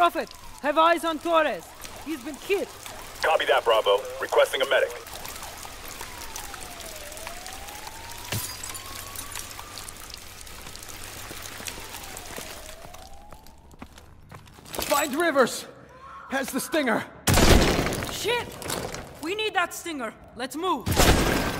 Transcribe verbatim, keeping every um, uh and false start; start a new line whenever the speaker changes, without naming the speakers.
Prophet, have eyes on Torres. He's been hit.
Copy that, Bravo. Requesting a medic.
Find Rivers! Has the stinger!
Shit! We need that stinger. Let's move.